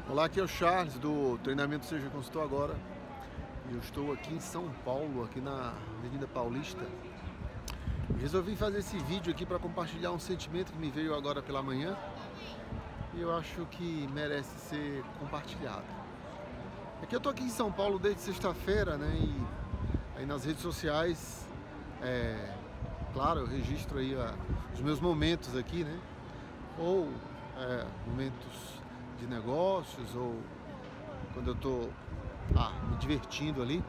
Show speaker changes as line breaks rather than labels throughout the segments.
Olá, aqui é o Charles do treinamento Seja Consultor Agora. Eu estou aqui em São Paulo, aqui na Avenida Paulista. Resolvi fazer esse vídeo aqui para compartilhar um sentimento que me veio agora pela manhã e eu acho que merece ser compartilhado. É que eu estou aqui em São Paulo desde sexta-feira, né? E aí nas redes sociais, claro, eu registro aí os meus momentos aqui, né? Ou momentos de negócios, ou quando eu tô me divertindo ali.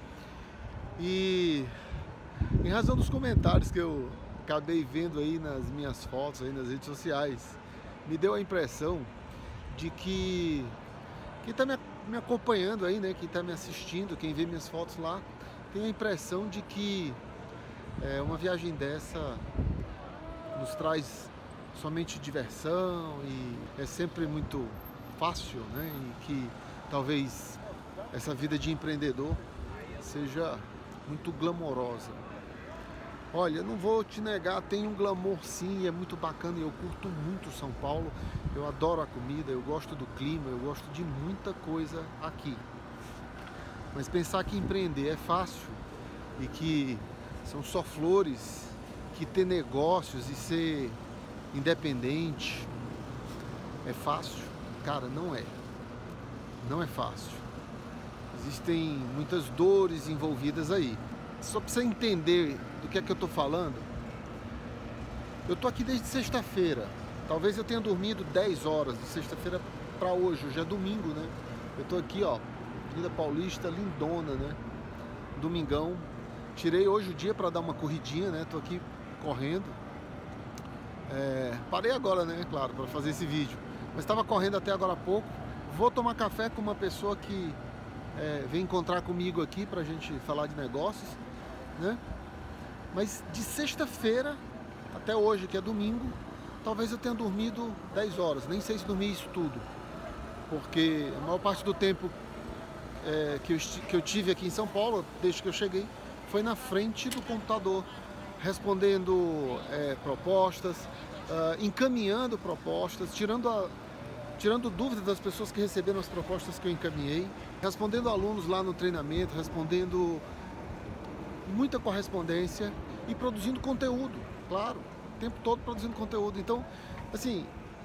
E em razão dos comentários que eu acabei vendo aí nas minhas fotos, aí nas redes sociais, me deu a impressão de que quem tá me acompanhando aí, né, quem tá me assistindo, quem vê minhas fotos lá, tem a impressão de que uma viagem dessa nos traz somente diversão e é sempre muito fácil, né? E que talvez essa vida de empreendedor seja muito glamourosa. Olha, não vou te negar, tem um glamour sim, é muito bacana e eu curto muito São Paulo. Eu adoro a comida, eu gosto do clima, eu gosto de muita coisa aqui. Mas pensar que empreender é fácil e que são só flores, que ter negócios e ser independente é fácil? Cara, não é. Não é fácil. Existem muitas dores envolvidas aí. Só para você entender do que é que eu tô falando, eu tô aqui desde sexta-feira. Talvez eu tenha dormido 10 horas de sexta-feira para hoje. Hoje é domingo, né? Eu tô aqui, ó, Avenida Paulista, lindona, né? Domingão. Tirei hoje o dia para dar uma corridinha, né? Tô aqui correndo. Parei agora, né, claro, para fazer esse vídeo, mas estava correndo até agora há pouco. Vou tomar café com uma pessoa que vem encontrar comigo aqui para a gente falar de negócios, né? Mas de sexta-feira até hoje, que é domingo, talvez eu tenha dormido 10 horas, nem sei se dormi isso tudo, porque a maior parte do tempo que eu tive aqui em São Paulo, desde que eu cheguei, foi na frente do computador, respondendo propostas, encaminhando propostas, tirando dúvidas das pessoas que receberam as propostas que eu encaminhei, respondendo alunos lá no treinamento, respondendo muita correspondência e produzindo conteúdo, claro, o tempo todo produzindo conteúdo. Então, assim,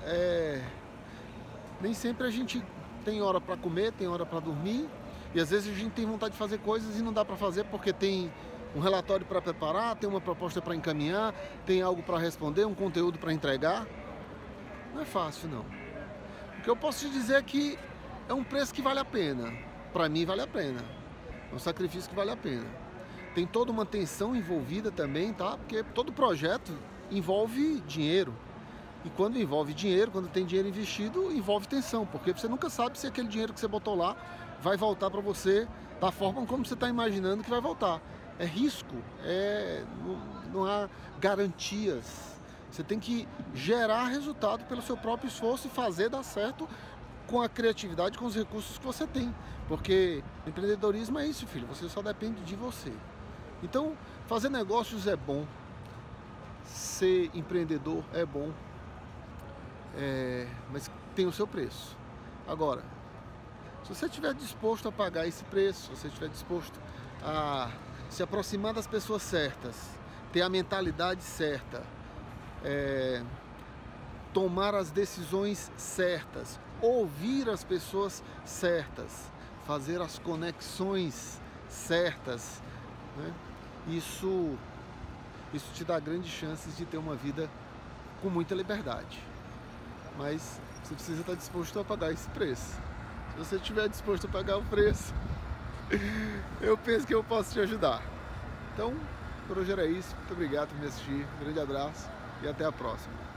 nem sempre a gente tem hora para comer, tem hora para dormir, e às vezes a gente tem vontade de fazer coisas e não dá para fazer porque tem um relatório para preparar, tem uma proposta para encaminhar, tem algo para responder, um conteúdo para entregar. Não é fácil, não. O que eu posso te dizer é que é um preço que vale a pena. Para mim vale a pena. É um sacrifício que vale a pena. Tem toda uma tensão envolvida também, tá? Porque todo projeto envolve dinheiro. E quando envolve dinheiro, quando tem dinheiro investido, envolve tensão. Porque você nunca sabe se aquele dinheiro que você botou lá vai voltar para você da forma como você está imaginando que vai voltar. É risco, não há garantias. Você tem que gerar resultado pelo seu próprio esforço e fazer dar certo com a criatividade, com os recursos que você tem. Porque empreendedorismo é isso, filho, você só depende de você. Então, fazer negócios é bom, ser empreendedor é bom, mas tem o seu preço. Agora, se você estiver disposto a pagar esse preço, se você estiver disposto a se aproximar das pessoas certas, ter a mentalidade certa, tomar as decisões certas, ouvir as pessoas certas, fazer as conexões certas, né? Isso te dá grandes chances de ter uma vida com muita liberdade. Mas você precisa estar disposto a pagar esse preço. Se você estiver disposto a pagar o preço, eu penso que eu posso te ajudar. Então, por hoje era isso. Muito obrigado por me assistir. Um grande abraço e até a próxima.